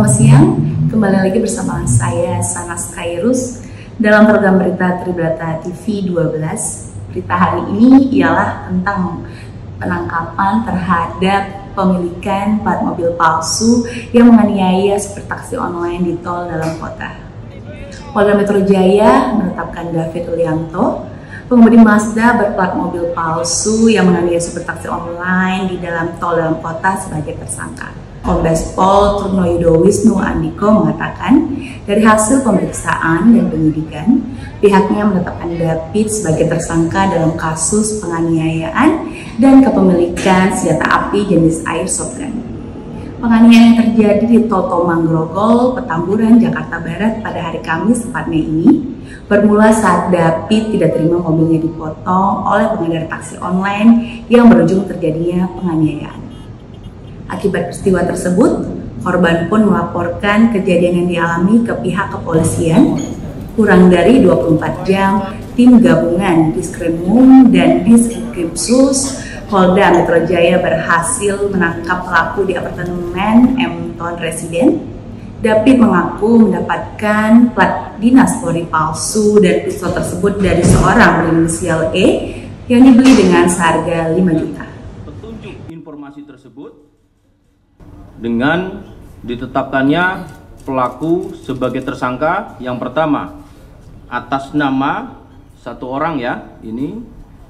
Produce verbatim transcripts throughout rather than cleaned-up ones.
Selamat siang, kembali lagi bersama saya Sanas Khairus dalam program berita Tribrata T V dua belas. Berita hari ini ialah tentang penangkapan terhadap pemilikan plat mobil palsu yang menganiaya supir taksi online di tol dalam kota. Polda Metro Jaya menetapkan David Yulianto, pengemudi Mazda berplat mobil palsu yang menganiaya supir taksi online di dalam tol dalam kota sebagai tersangka. Kombes Pol Trunoyudo Wisnu Andiko mengatakan, dari hasil pemeriksaan dan penyidikan, pihaknya menetapkan David sebagai tersangka dalam kasus penganiayaan dan kepemilikan senjata api jenis airsoft gun. Penganiayaan yang terjadi di Tol Tomang Grogol, Petamburan, Jakarta Barat pada hari Kamis empat Mei ini bermula saat David tidak terima mobilnya dipotong oleh pengendara taksi online yang berujung terjadinya penganiayaan. Akibat peristiwa tersebut, korban pun melaporkan kejadian yang dialami ke pihak kepolisian. Kurang dari dua puluh empat jam, tim gabungan Diskrimum dan Diskrimsus Polda Metro Jaya berhasil menangkap pelaku di apartemen M-Town Residen. David mengaku mendapatkan plat dinas Polri palsu dan pistol tersebut dari seorang berinisial E yang dibeli dengan seharga lima juta. Petunjuk informasi tersebut dengan ditetapkannya pelaku sebagai tersangka yang pertama atas nama satu orang ya, ini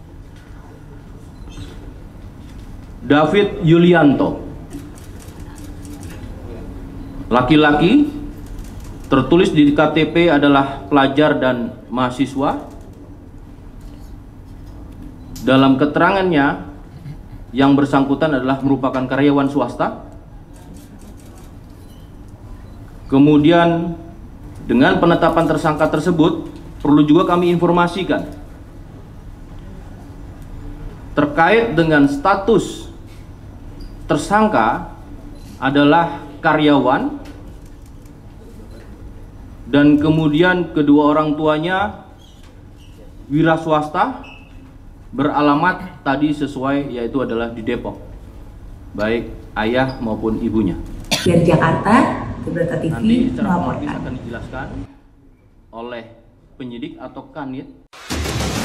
David Yulianto, laki-laki, tertulis di K T P adalah pelajar dan mahasiswa. Dalam keterangannya yang bersangkutan adalah merupakan karyawan swasta. Kemudian dengan penetapan tersangka tersebut perlu juga kami informasikan terkait dengan status tersangka adalah karyawan dan kemudian kedua orang tuanya wira swasta beralamat tadi sesuai, yaitu adalah di Depok, baik ayah maupun ibunya. Dari Jakarta, Tribrata T V nanti secara melaporkan. akan dijelaskan oleh penyidik atau kanit.